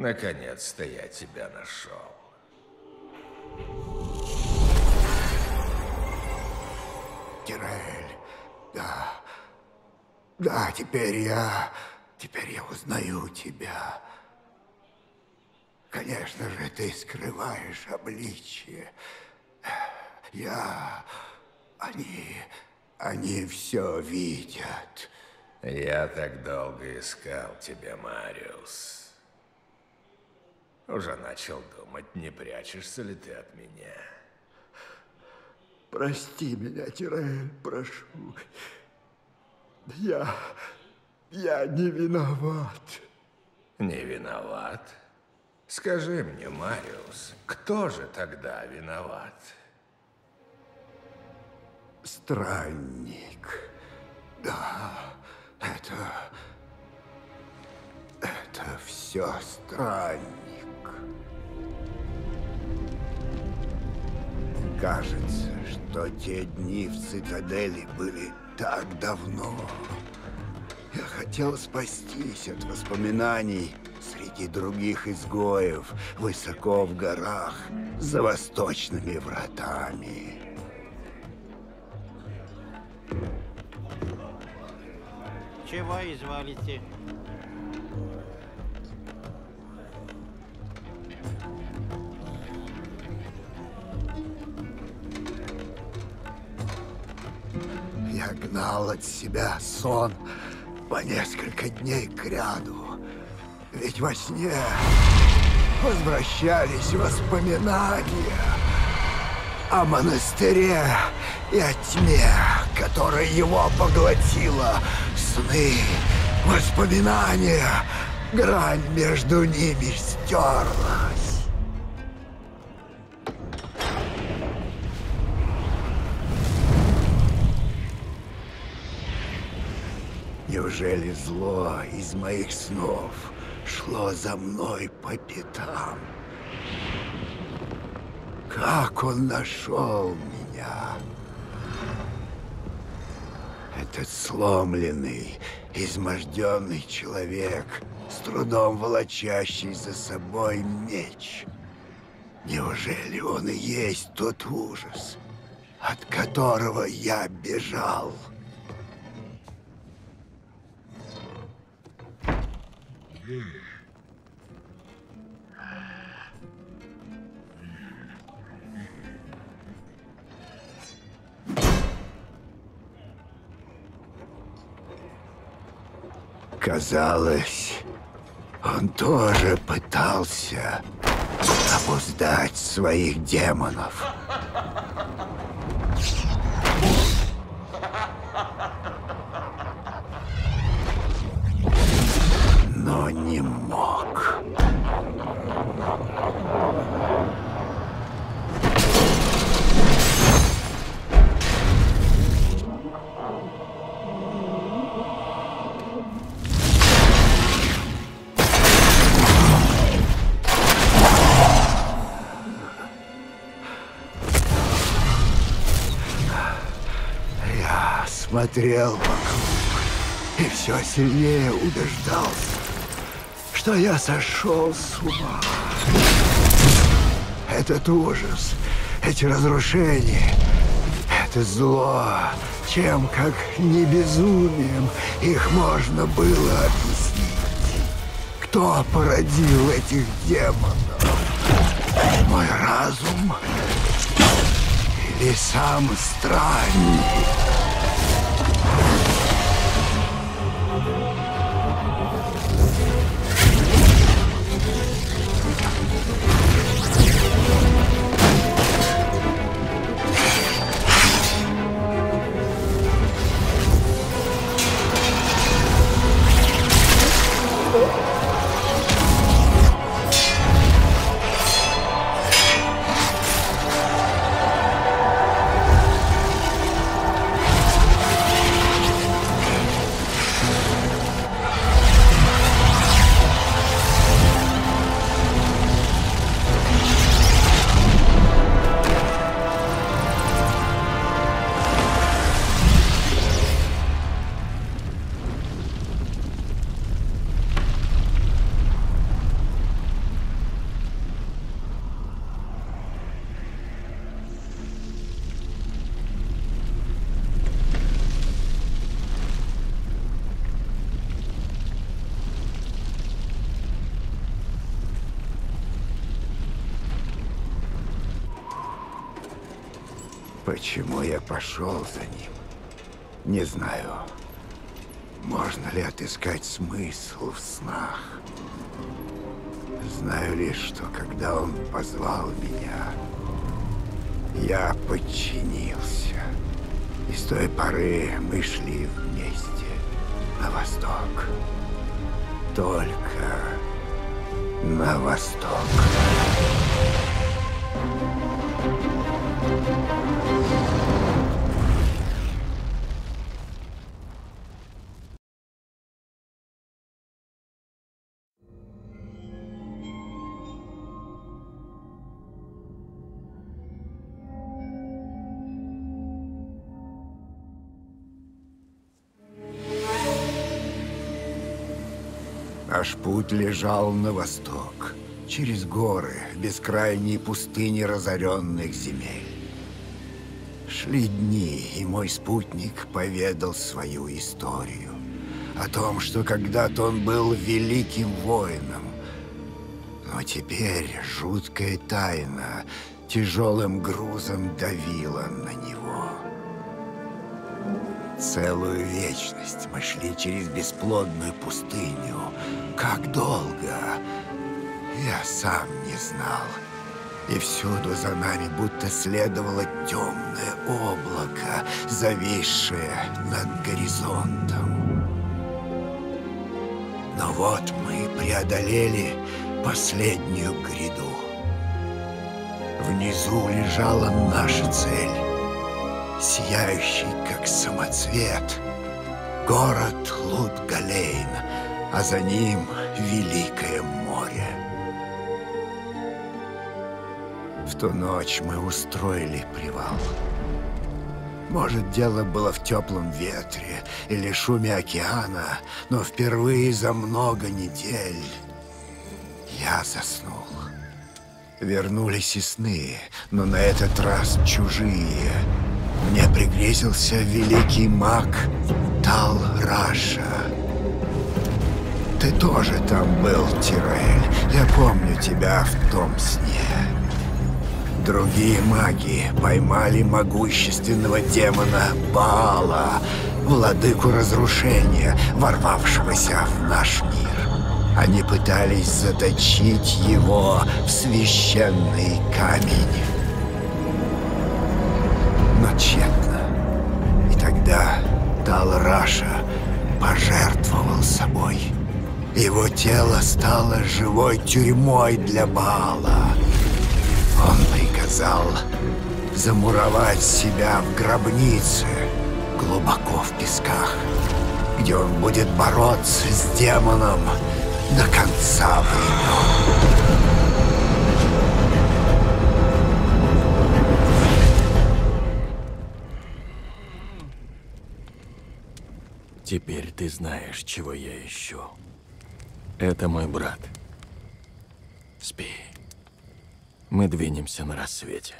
Наконец-то я тебя нашел. Тираэль, да. Да, теперь я узнаю тебя. Конечно же, ты скрываешь обличие. Они все видят. Я так долго искал тебя, Мариус. Уже начал думать, не прячешься ли ты от меня. Прости меня, Тираэль, прошу. Я не виноват. Не виноват? Скажи мне, Мариус, кто же тогда виноват? Странник. Да, это все странник. Кажется, что те дни в цитадели были так давно. Я хотел спастись от воспоминаний среди других изгоев, высоко в горах, за восточными вратами. Чего изволите? Я гнал от себя сон по несколько дней кряду. Ведь во сне возвращались воспоминания о монастыре и о тьме, которая его поглотила. Сны, воспоминания, грань между ними стерлась. Неужели зло из моих снов шло за мной по пятам? Как он нашел меня? Этот сломленный, изможденный человек, с трудом волочащий за собой меч. Неужели он и есть тот ужас, от которого я бежал? Казалось, он тоже пытался обуздать своих демонов. Но не мог. Смотрел вокруг и все сильнее убеждался, что я сошел с ума. Этот ужас, эти разрушения, это зло, чем как не безумием их можно было объяснить. Кто породил этих демонов? Мой разум или сам странник? Почему я пошел за ним? Не знаю. Можно ли отыскать смысл в снах? Знаю лишь, что когда он позвал меня, я подчинился. И с той поры мы шли вместе на восток. Только на восток. Наш путь лежал на восток, через горы, в бескрайние пустыни разоренных земель. Шли дни, и мой спутник поведал свою историю. О том, что когда-то он был великим воином. Но теперь жуткая тайна тяжелым грузом давила на него. Целую вечность мы шли через бесплодную пустыню. Как долго, я сам не знал. И всюду за нами будто следовало темное облако, зависшее над горизонтом. Но вот мы преодолели последнюю гряду. Внизу лежала наша цель. Сияющий, как самоцвет, город Лут-Галейн, а за ним Великое море. В ту ночь мы устроили привал. Может, дело было в теплом ветре или шуме океана, но впервые за много недель я заснул. Вернулись и сны, но на этот раз чужие. Мне пригрезился великий маг Тал-Раша. Ты тоже там был, Тираэль. Я помню тебя в том сне. Другие маги поймали могущественного демона Баала, владыку разрушения, ворвавшегося в наш мир. Они пытались заточить его в священный камень. Но тщетно. И тогда Тал-Раша пожертвовал собой. Его тело стало живой тюрьмой для Баала. Он приказал замуровать себя в гробнице глубоко в песках, где он будет бороться с демоном до конца времен. Теперь ты знаешь, чего я ищу. Это мой брат. Спи. Мы двинемся на рассвете.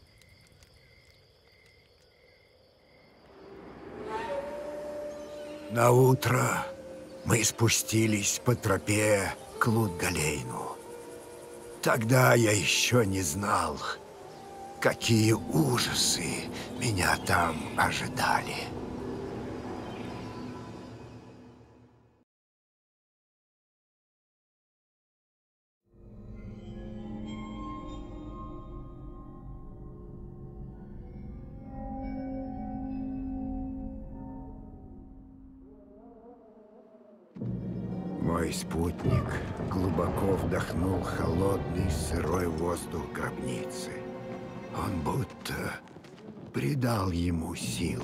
На утро мы спустились по тропе к Лут-Галейну. Тогда я еще не знал, какие ужасы меня там ожидали. Мой спутник глубоко вдохнул холодный сырой воздух гробницы. Он будто придал ему сил.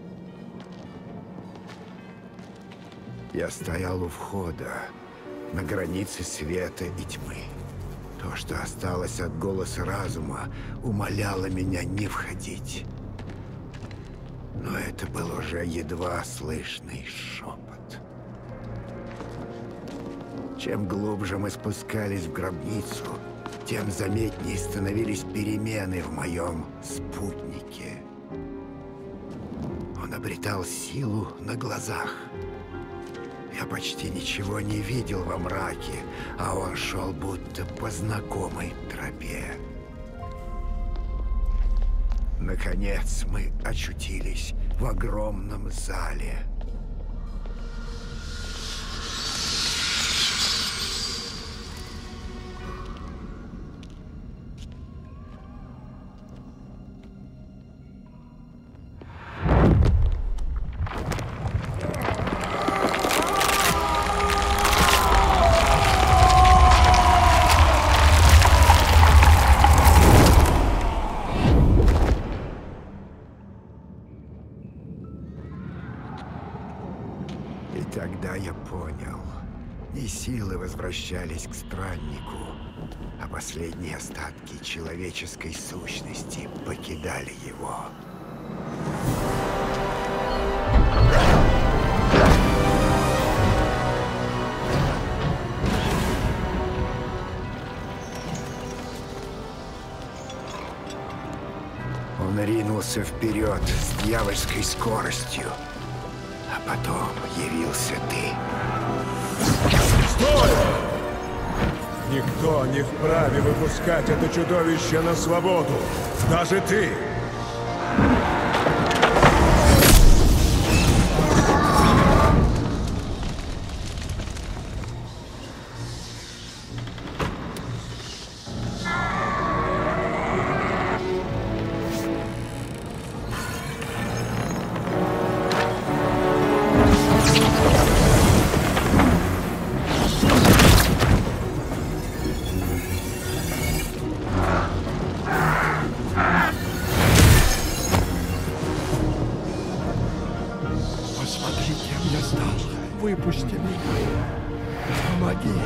Я стоял у входа, на границе света и тьмы. То, что осталось от голоса разума, умоляло меня не входить. Но это был уже едва слышный шепот. Чем глубже мы спускались в гробницу, тем заметнее становились перемены в моем спутнике. Он обретал силу на глазах. Я почти ничего не видел во мраке, а он шел будто по знакомой тропе. Наконец мы очутились в огромном зале. И тогда я понял, не силы возвращались к страннику, а последние остатки человеческой сущности покидали его. Он ринулся вперед с дьявольской скоростью. А потом явился ты. Стой! Никто не вправе выпускать это чудовище на свободу. Даже ты! Посмотри, кем я стал. Выпусти меня. Помоги.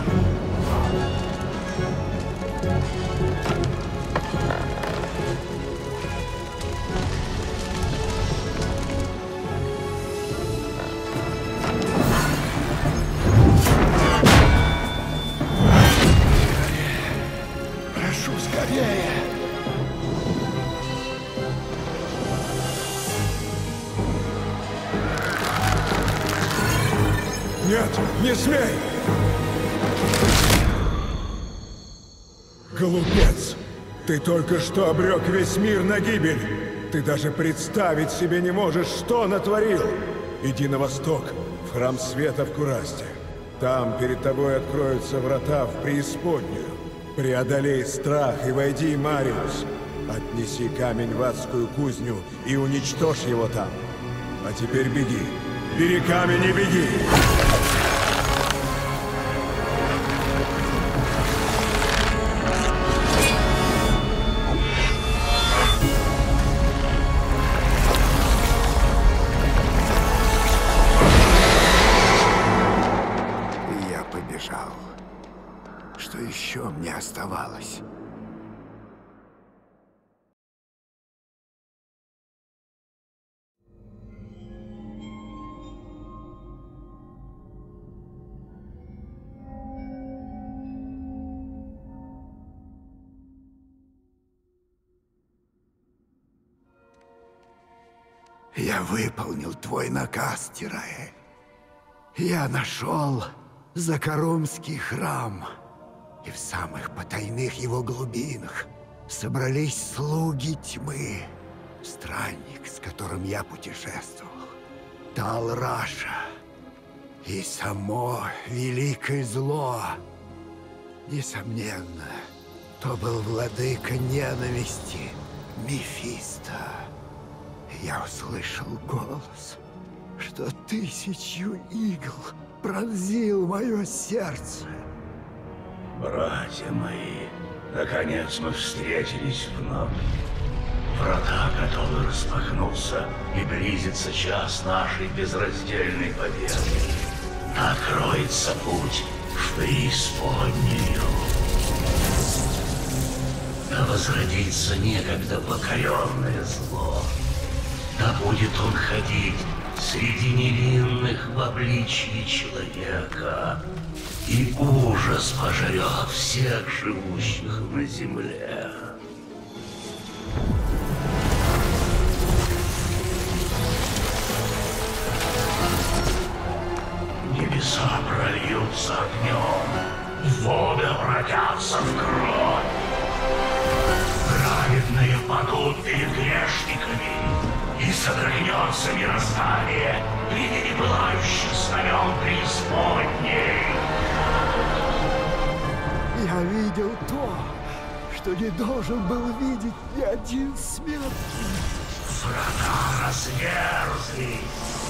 Прошу, скорее. Нет, не смей! Глупец! Ты только что обрек весь мир на гибель! Ты даже представить себе не можешь, что натворил! Иди на восток, в храм света в Курасте. Там перед тобой откроются врата в преисподнюю. Преодолей страх и войди, Мариус. Отнеси камень в адскую кузню и уничтожь его там. А теперь беги. Бери камень и беги! И я побежал. Что еще мне оставалось? Я выполнил твой наказ, Тираэль. Я нашел Закарумский храм. И в самых потайных его глубинах собрались слуги тьмы. Странник, с которым я путешествовал. Талраша. И само великое зло. Несомненно, то был владыка ненависти Мефисто. Я услышал голос, что 1000 игл пронзил мое сердце. Братья мои, наконец мы встретились вновь. Врата готовы распахнуться, и близится час нашей безраздельной победы. Откроется путь в преисподнюю. Да возродится некогда покоренное зло. Да будет он ходить среди невинных в обличье человека, и ужас пожрет всех живущих на земле. Небеса прольются огнем, воды обратятся в кровь. Праведные падут перед грешными. то, что не должен был видеть ни один смертный. Врата разверзлись.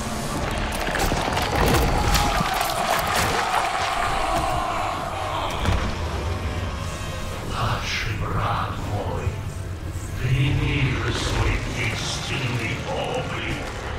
Младший брат мой, прими же свой истинный облик.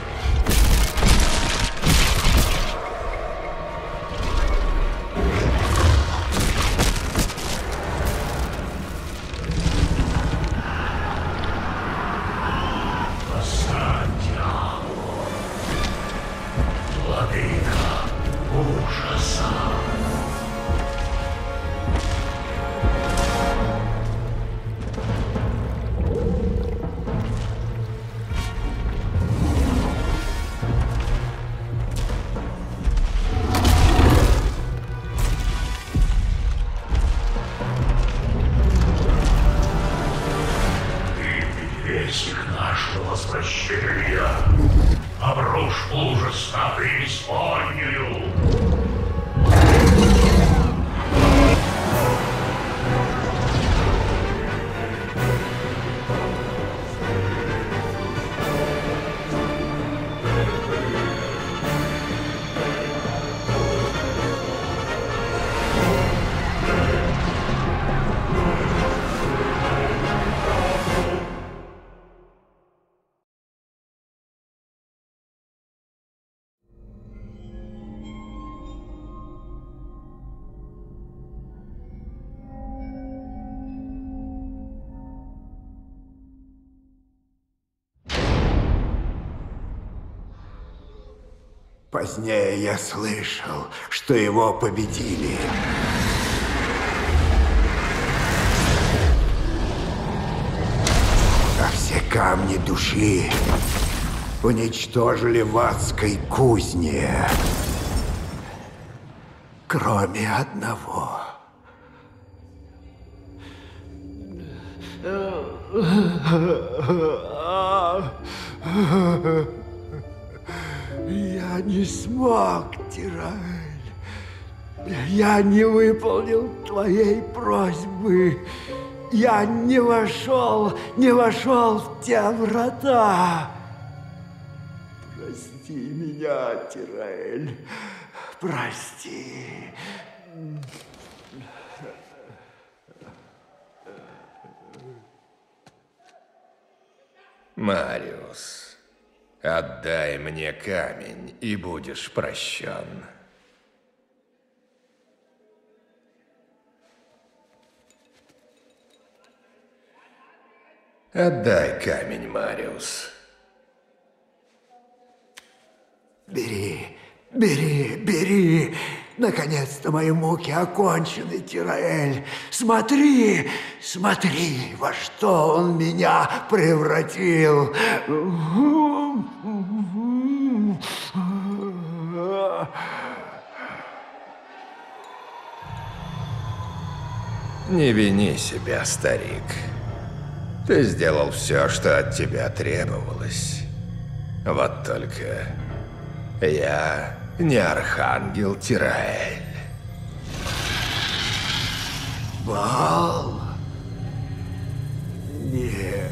Обрушь ужас на преисподнюю. Позднее я слышал, что его победили. А все камни души уничтожили в адской кузне. Кроме одного. Я не смог, Тираэль. Я не выполнил твоей просьбы. Я не вошел в те врата. Прости меня, Тираэль. Прости. Мариус, отдай мне камень, и будешь прощен. Отдай камень, Мариус. Бери, бери, бери. Наконец-то мои муки окончены, Тираэль. Смотри, смотри, во что он меня превратил. Не вини себя, старик. Ты сделал все, что от тебя требовалось. Вот только я не архангел Тираэль. Бал? Нет,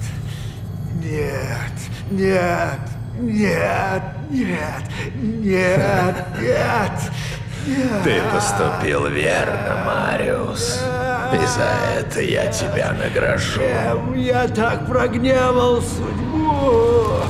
нет, нет, нет, нет, нет, нет, нет. Ты поступил верно, Мариус. И за это я тебя награжу. Чем я так прогневал судьбу?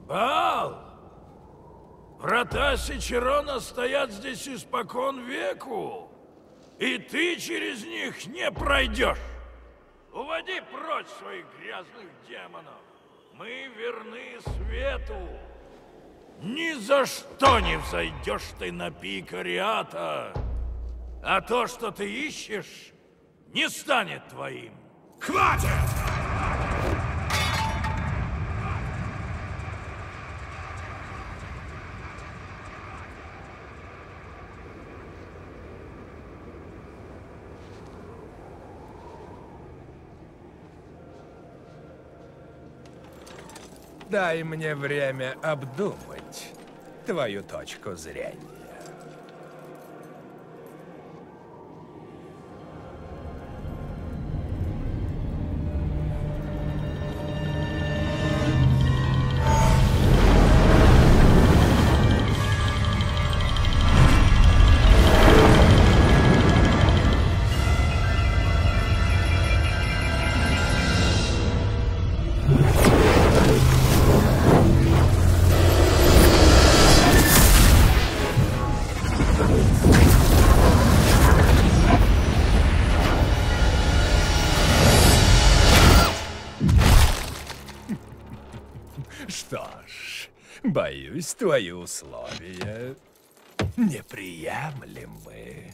Бал! Врата Сичерона стоят здесь испокон веку, и ты через них не пройдешь. Уводи прочь своих грязных демонов. Мы верны свету. Ни за что не взойдешь ты на пик Ариата. А то, что ты ищешь, не станет твоим. Хватит! Дай мне время обдумать твою точку зрения. Что ж, боюсь, твои условия неприемлемы.